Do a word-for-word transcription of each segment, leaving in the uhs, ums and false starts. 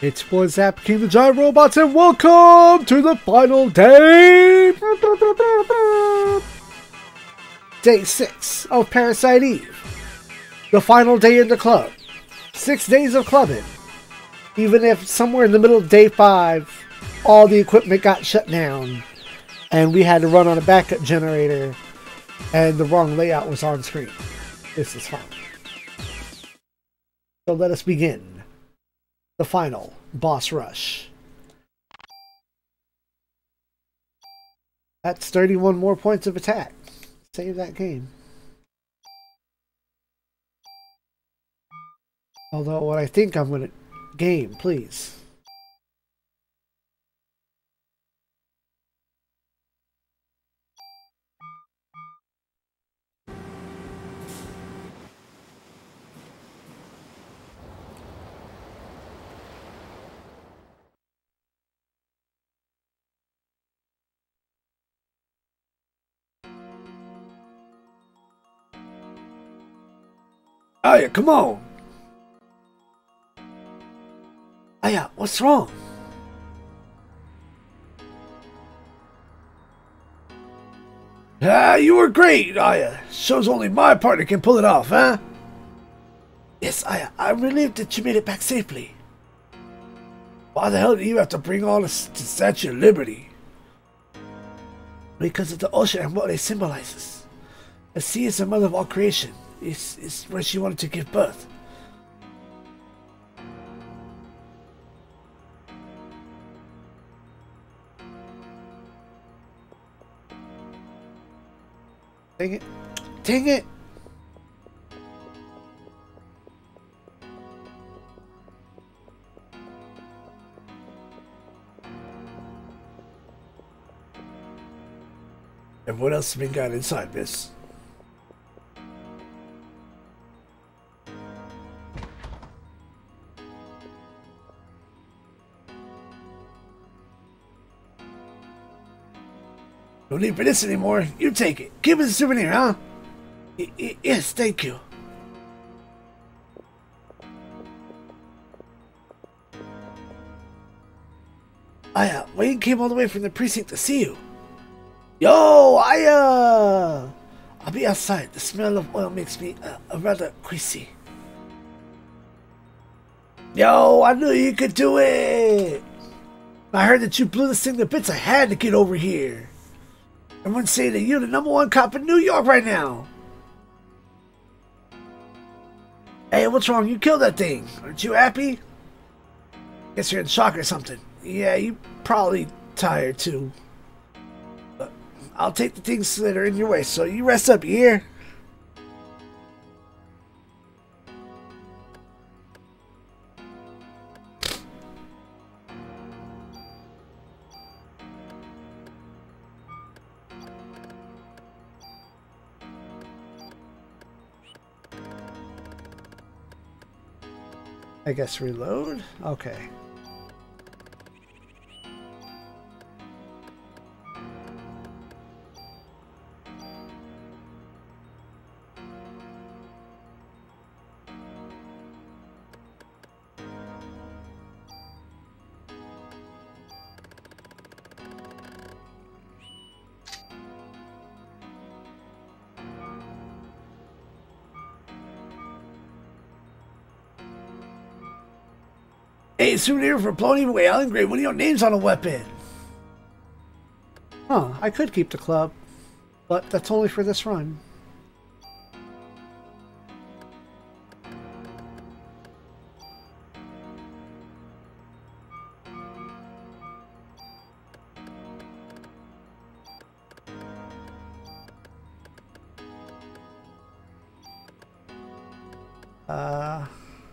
It's Boys Zap King the Giant Robots, and welcome to the final day! Day six of Parasite Eve. The final day in the club. Six days of clubbing. Even if somewhere in the middle of day five, all the equipment got shut down, and we had to run on a backup generator, and the wrong layout was on screen. This is fine. So let us begin. The final boss rush. That's thirty-one more points of attack. Save that game. Although what I think I'm gonna game, please. Aya, come on! Aya, what's wrong? Ah, you were great, Aya. Shows only my partner can pull it off, huh? Yes, Aya, I'm relieved that you made it back safely. Why the hell do you have to bring all this to Statue of Liberty? Because of the ocean and what it symbolizes. The sea is the mother of all creation. It's, it's where she wanted to give birth. Dang it. Dang it! And what else has been got inside this? No need for this anymore. You take it. Give us a souvenir, huh? Y y yes, thank you. Aya, Wayne came all the way from the precinct to see you. Yo, Aya! I'll be outside. The smell of oil makes me uh, uh, rather queasy. Yo, I knew you could do it! I heard that you blew this thing to bits. I had to get over here. Everyone's saying that you're the number one cop in New York right now. Hey, what's wrong? You killed that thing. Aren't you happy? Guess you're in shock or something. Yeah, you probably tired too. But I'll take the things that are in your way, so you rest up, you hear? I guess reload? Okay. Hey, souvenir for blowing away Allen Gray. One of your names on a weapon. Huh, I could keep the club, but that's only for this run. Uh...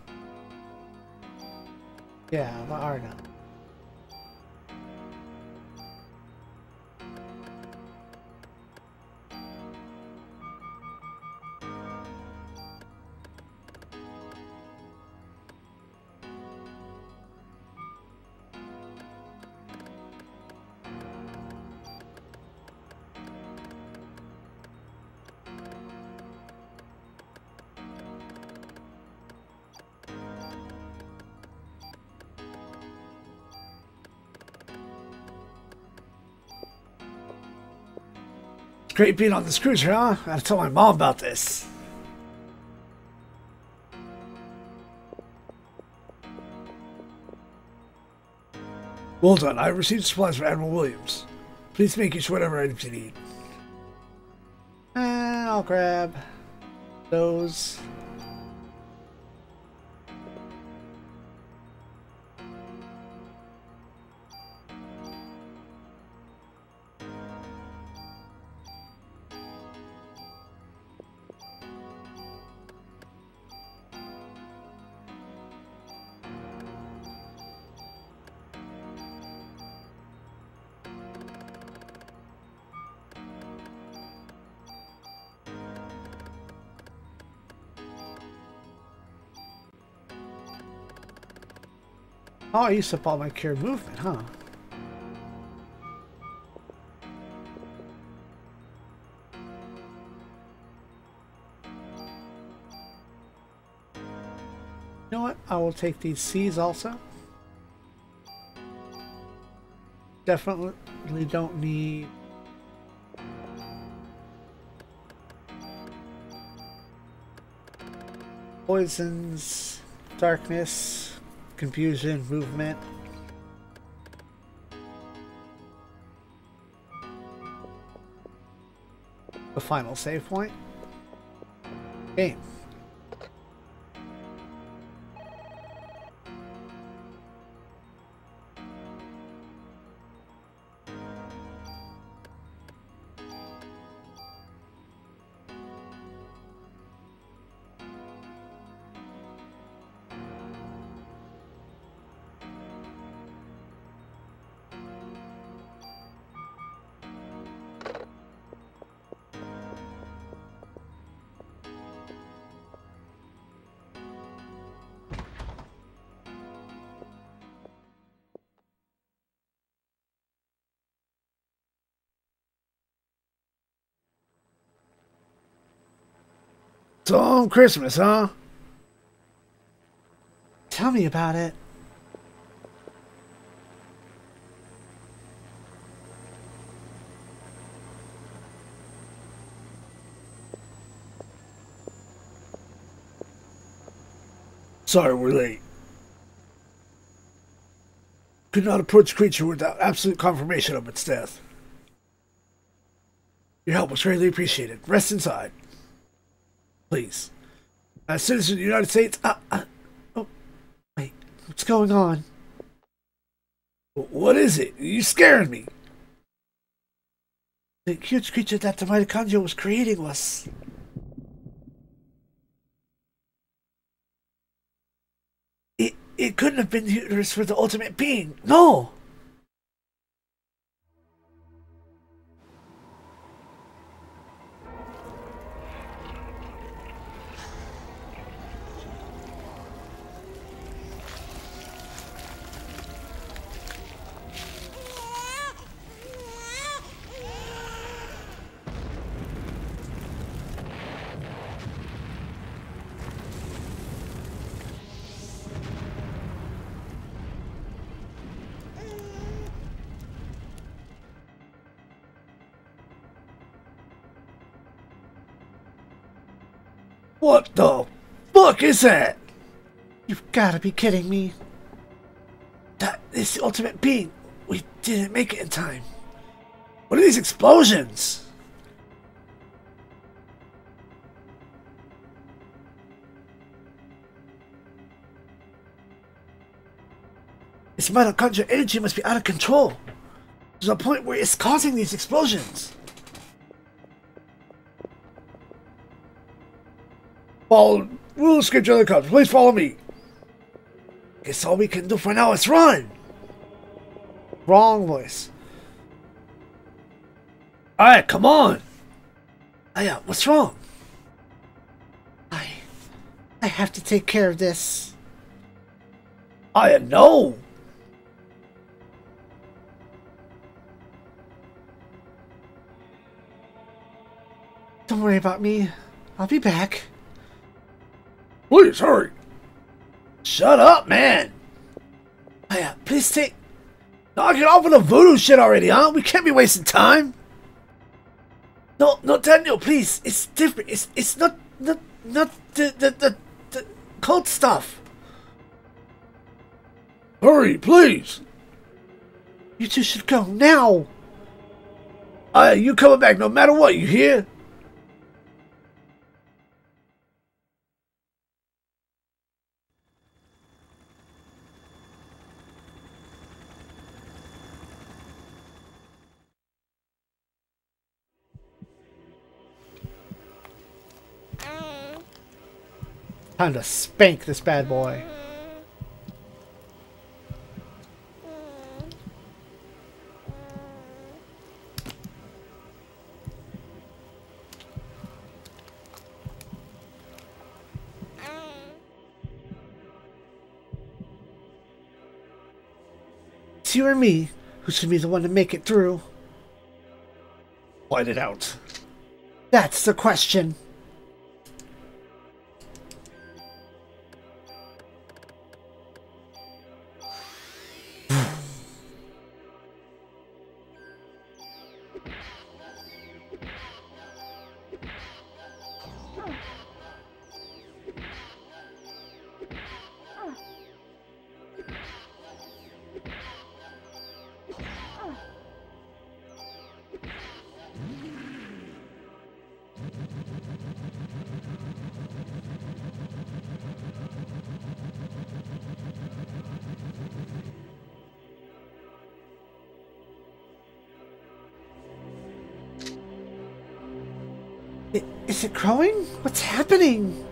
Yeah, the Arna. It's great being on this cruiser, huh? I gotta tell my mom about this. Well done. I received supplies from Admiral Williams. Please make use of whatever items you need. Uh, I'll grab those. Oh, I used up all my cure movement, huh? You know what? I will take these C's also. Definitely don't need... poisons, darkness... confusion, movement. The final save point. Game. So on Christmas, huh? Tell me about it. Sorry we're late. Could not approach the creature without absolute confirmation of its death. Your help was greatly appreciated. Rest inside. Please. As citizens of the United States... Uh, uh, oh, wait. What's going on? What is it? You scaring me. The huge creature that the mitochondria was creating was... It, it couldn't have been the uterus for the ultimate being. No! What the fuck is that? You've got to be kidding me. That is the ultimate being. We didn't make it in time. What are these explosions? This mitochondrial energy must be out of control. There's a point where it's causing these explosions. Follow rule of scripture of the cops. Please follow me. Guess all we can do for now is run. Wrong voice. Alright, come on. Aya, what's wrong? I... I have to take care of this. Aya, no. Don't worry about me. I'll be back. Please, hurry. Shut up, man. Aya, please take... Knock it off with the voodoo shit already, huh? We can't be wasting time. No, no, Daniel, please. It's different. It's it's not not not the the the, the cult stuff. Hurry, please. You two should go now. Uh, you coming back no matter what, you hear? Time to spank this bad boy. It's you or me who should be the one to make it through. Fight it out. That's the question. Is it growing? What's happening?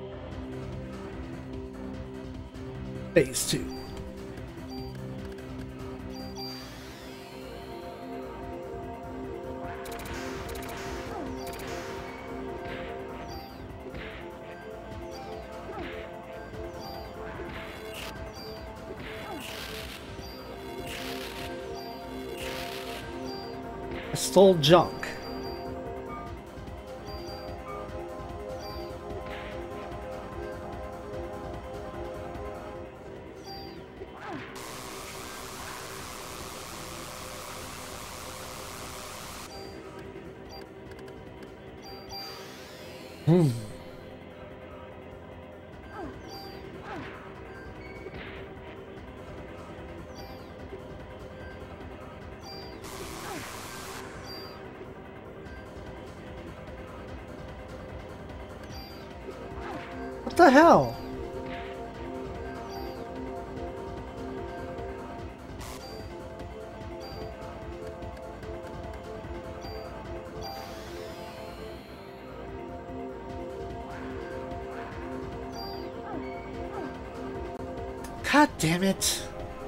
Phase two. I stole junk. Hmm. What the hell? God damn it.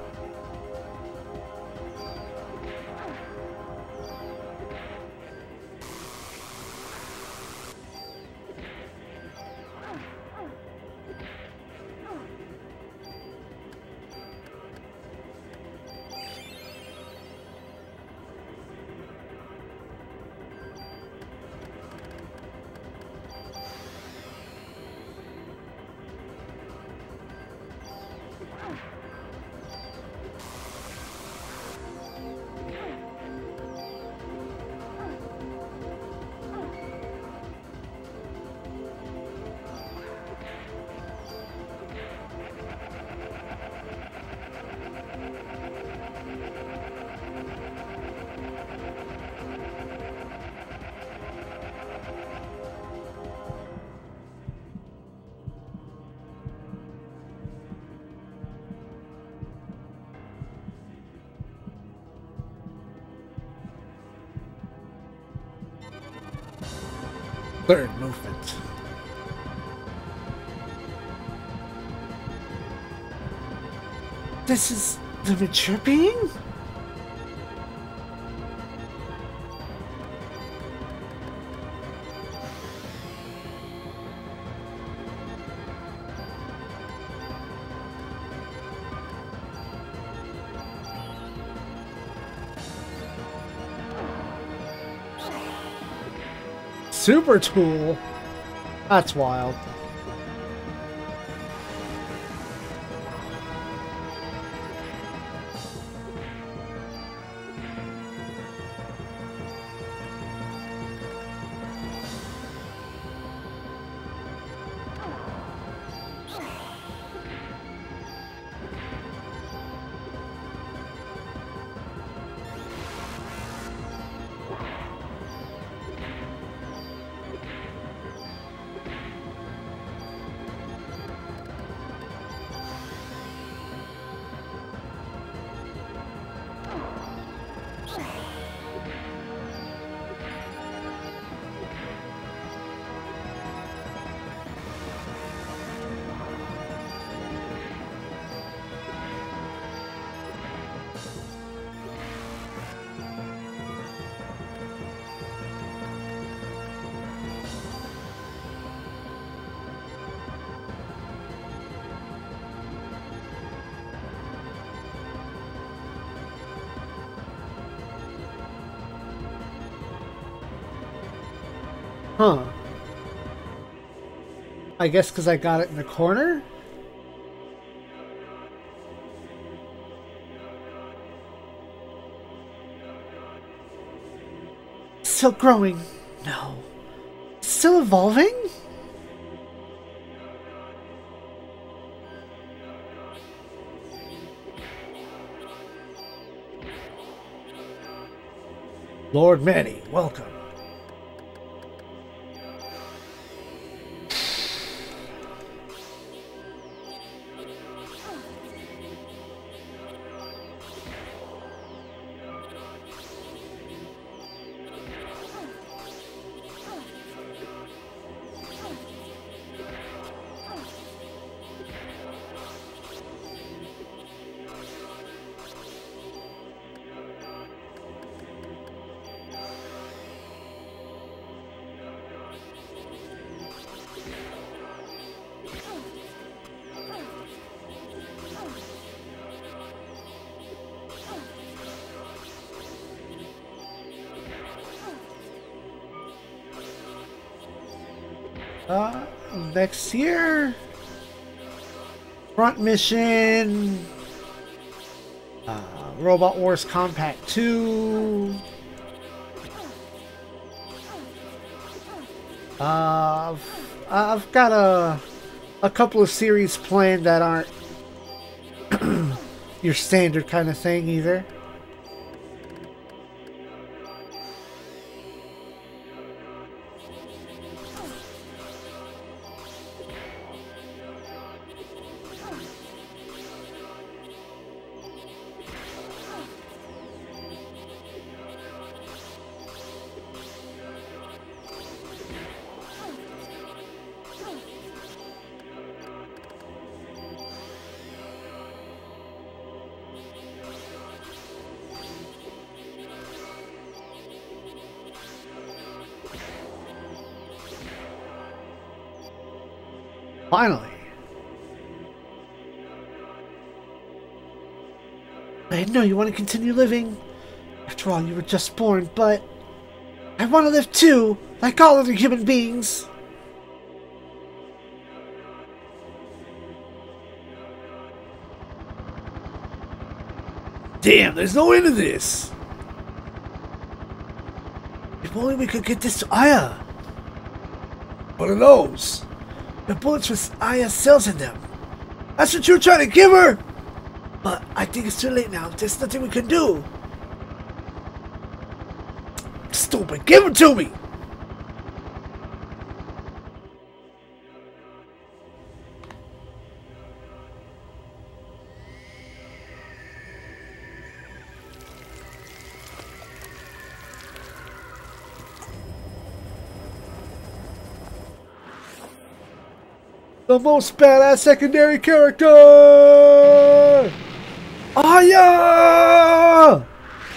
Third movement. This is the mature being? Super tool? That's wild. Huh. I guess because I got it in the corner? Still growing? No. Still evolving? Lord Manny, welcome. Uh, next year, Front Mission, uh, Robot Wars Compact two. Uh, I've, I've got a a couple of series planned that aren't your standard kind of thing either. Finally. I know you want to continue living. After all, you were just born, but I want to live too, like all other human beings. Damn, there's no end to this. If only we could get this to Aya. What are those? The bullets with Aya's cells in them. That's what you were trying to give her? But I think it's too late now. There's nothing we can do. Stupid. Give them to me. The most badass secondary character! Aya!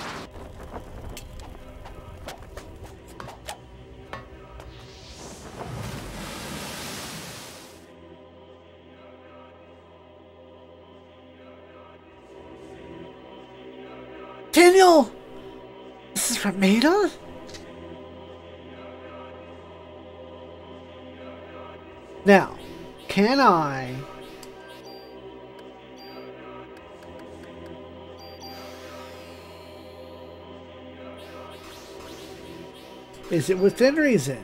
Daniel! This is from Maida? Now, can I... Is it within reason?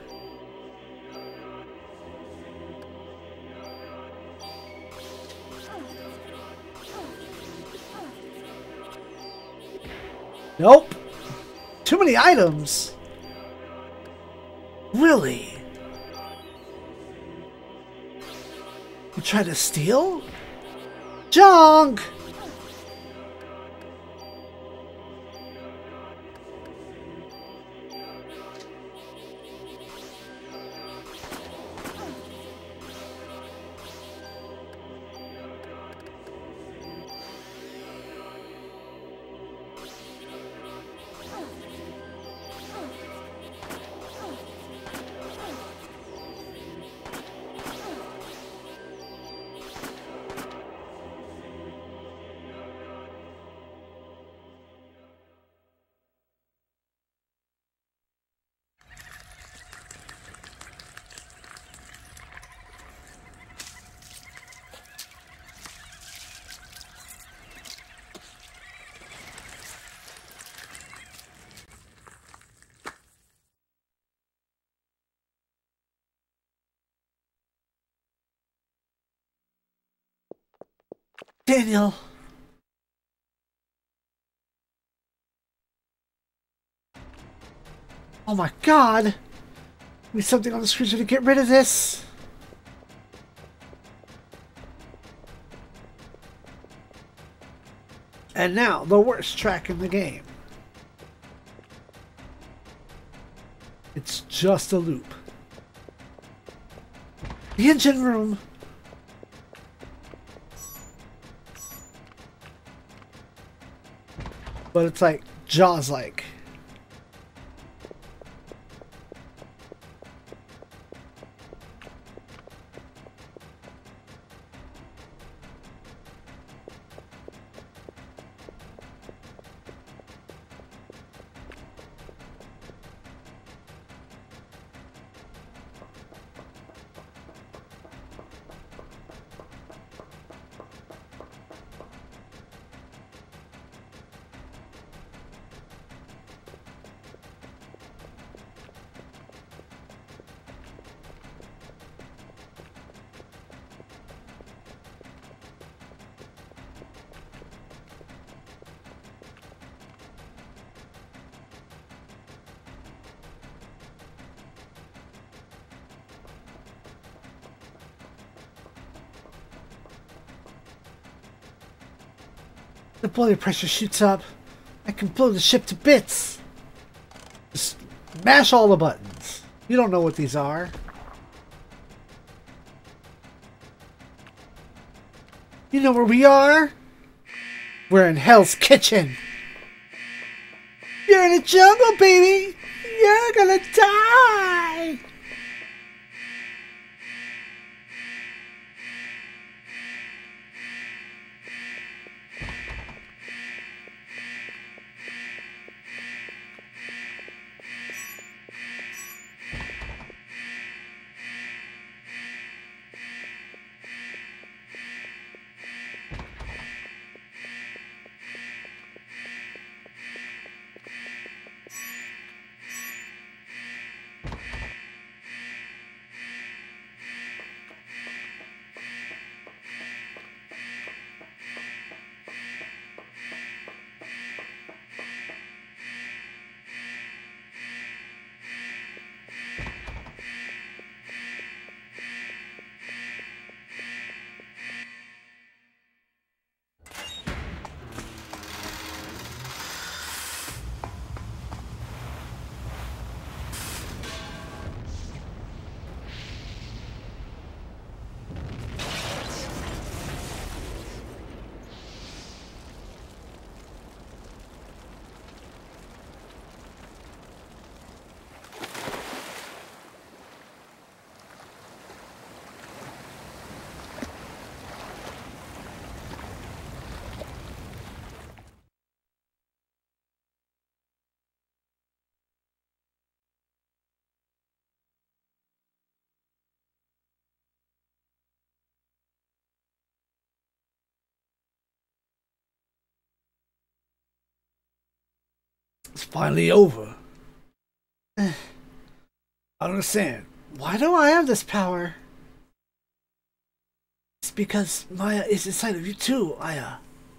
Nope. Too many items. Really? You try to steal? Junk! Daniel. Oh my god. Need something on the screen to get rid of this. And now, the worst track in the game. It's just a loop. The engine room. But it's like Jaws-like. The boiler pressure shoots up. I can blow the ship to bits. Just mash all the buttons. You don't know what these are. You know where we are? We're in Hell's Kitchen. You're in the jungle, baby. You're gonna die. It's finally over. I don't understand. Why do I have this power? It's because Maya is inside of you too, Aya.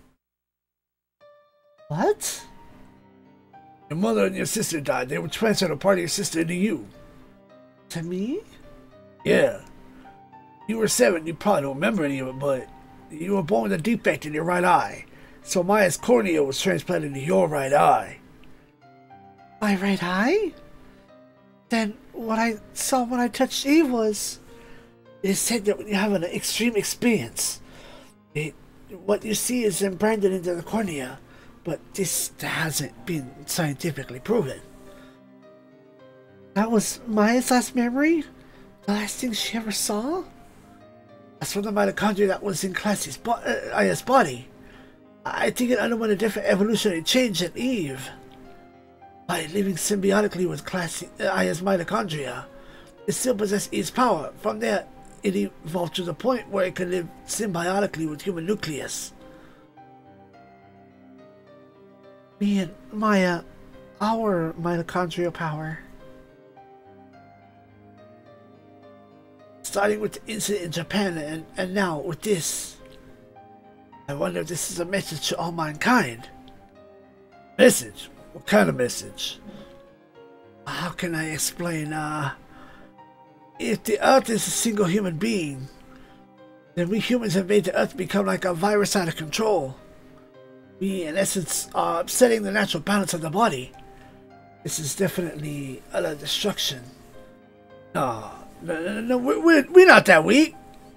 What? Your mother and your sister died. They were transferred a part of your sister into you. To me? Yeah. You were seven. You probably don't remember any of it, but you were born with a defect in your right eye. So Maya's cornea was transplanted into your right eye. My right eye? Then what I saw when I touched Eve was... It is said that when you have an extreme experience, it, what you see is implanted into the cornea, but this hasn't been scientifically proven. That was Maya's last memory? The last thing she ever saw? That's from the mitochondria that was in Classy's bo uh, Aya's body. I think it underwent a different evolutionary change than Eve. By living symbiotically with Classy, uh, Aya's mitochondria, it still possessed Eve's power. From there, it evolved to the point where it could live symbiotically with human nucleus. Me and Maya, our mitochondrial power. Starting with the incident in Japan and, and now with this. I wonder if this is a message to all mankind. Message? What kind of message? How can I explain, uh... if the Earth is a single human being, then we humans have made the Earth become like a virus out of control. We, in essence, are upsetting the natural balance of the body. This is definitely utter destruction. No, no, no, no we're, we're, we're not that weak.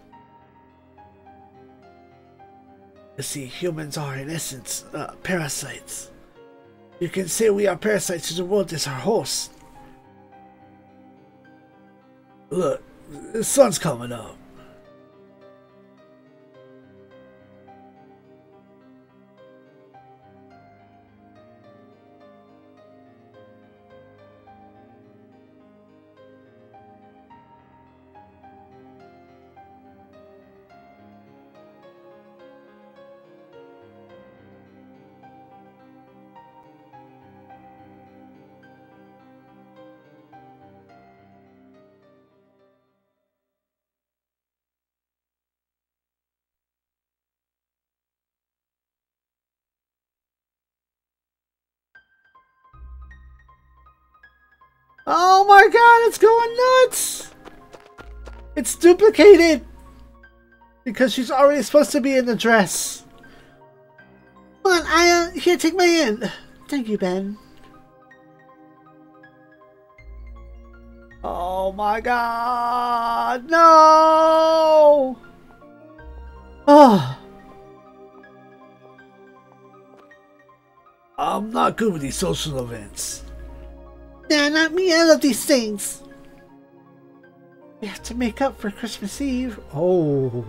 You see, humans are, in essence, uh, parasites. You can say we are parasites to the world as our host. Look, the sun's coming up. Oh my god, it's going nuts! It's duplicated! Because she's already supposed to be in the dress. Come on, Aya, here, take my hand. Thank you, Ben. Oh my god, no! Oh. I'm not good with these social events. Nah, not me. I love these things. We have to make up for Christmas Eve. Oh.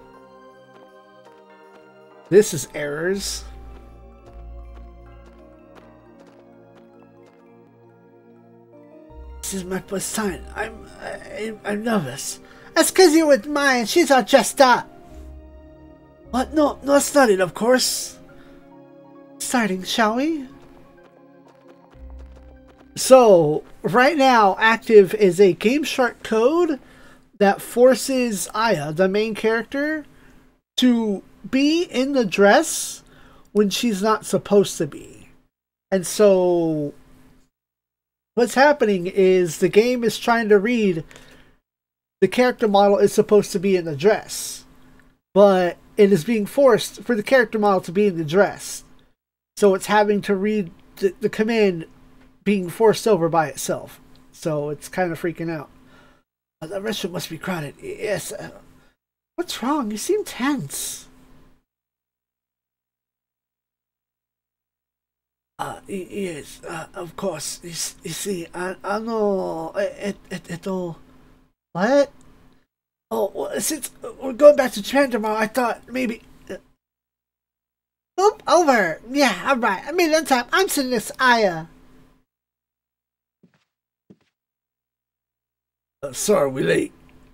This is errors. This is my first time. I'm, I, I'm nervous. That's because you're with Maya and she's all dressed up. What? No, no, it's not it, of course. Starting, shall we? So, right now, active is a GameShark code that forces Aya, the main character, to be in the dress when she's not supposed to be. And so, what's happening is the game is trying to read the character model is supposed to be in the dress, but it is being forced for the character model to be in the dress. So it's having to read the, the command being forced over by itself. So it's kind of freaking out. Uh, the restaurant must be crowded. Yes. Uh, what's wrong? You seem tense. Uh, yes, uh, of course. You, you see, I, I know it, it, it'll... What? Oh, well, since we're going back to Japan tomorrow, I thought maybe... Uh, Oop, over. Yeah, alright. I mean, that time, I'm sending this Aya. Uh, sorry, we late.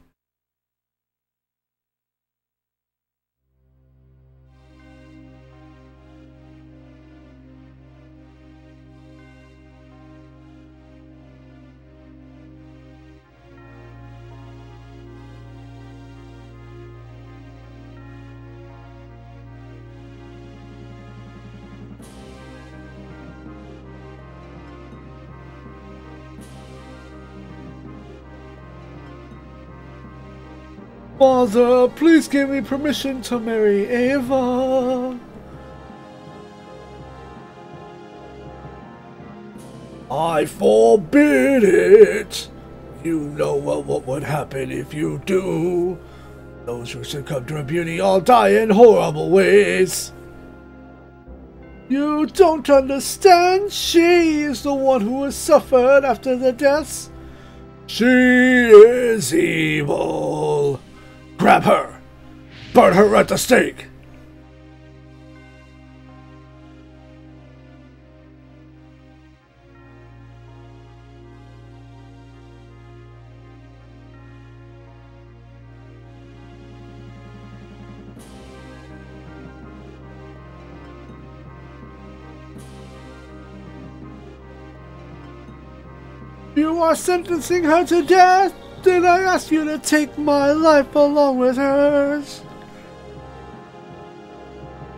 Father, please give me permission to marry Ava. I forbid it. You know what, what would happen if you do. Those who succumb to her beauty all die in horrible ways. You don't understand. She is the one who has suffered after the deaths. She is evil. Grab her! Burn her at the stake! You are sentencing her to death? Did I ask you to take my life along with hers?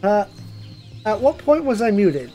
Uh, at what point was I muted?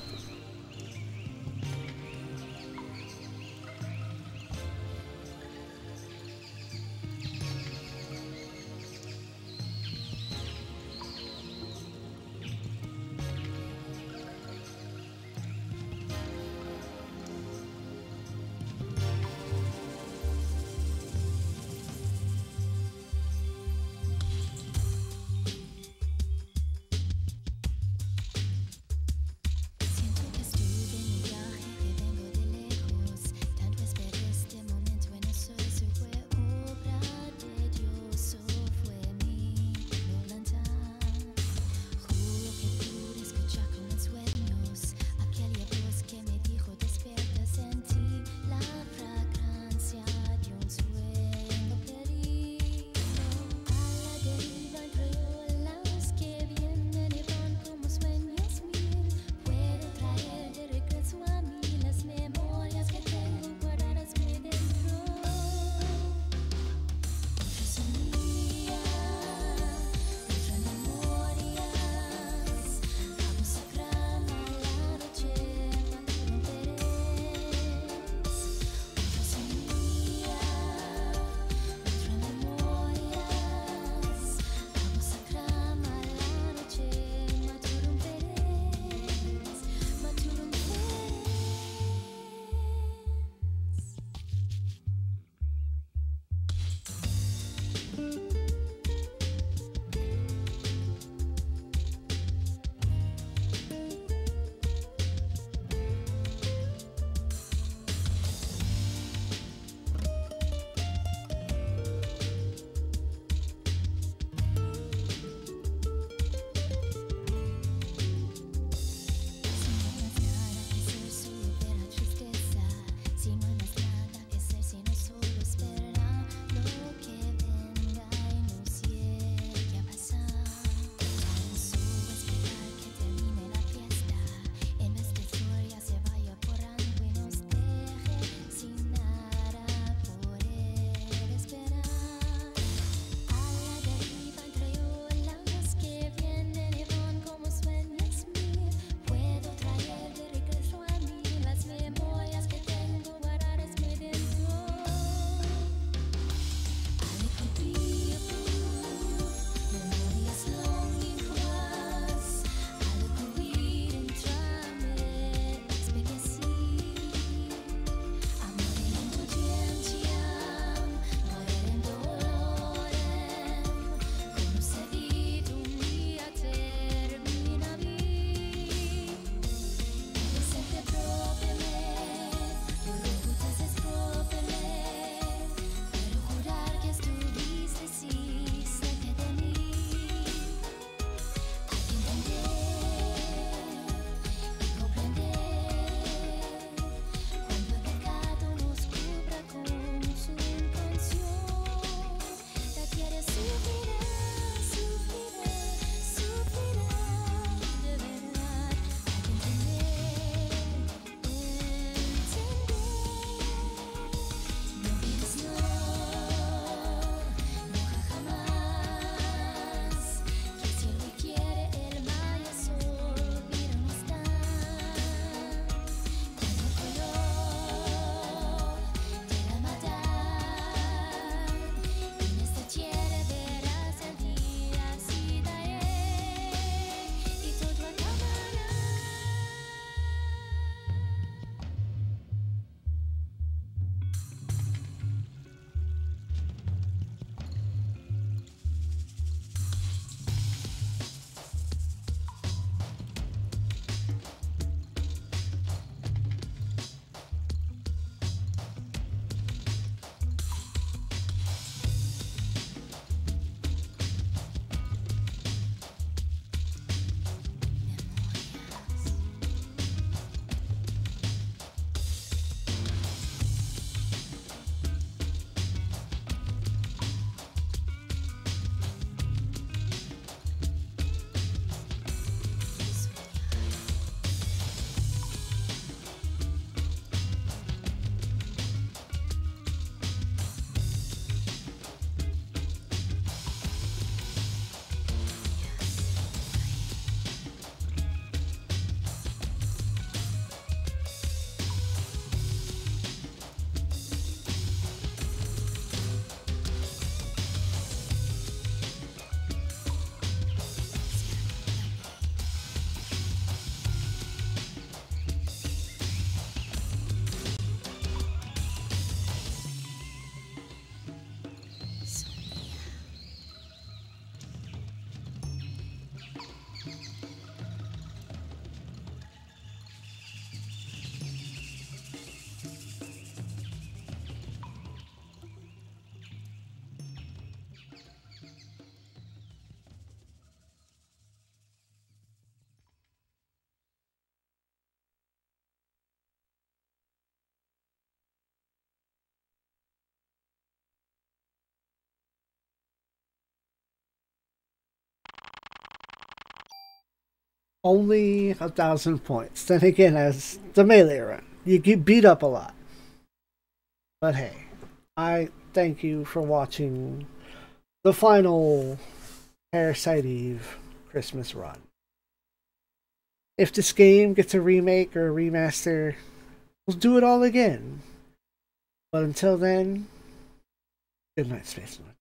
Only a thousand points. Then again, as the melee run, you get beat up a lot. But hey, I thank you for watching the final Parasite Eve Christmas run. If this game gets a remake or a remaster, we'll do it all again. But until then, good night, Space Nuts.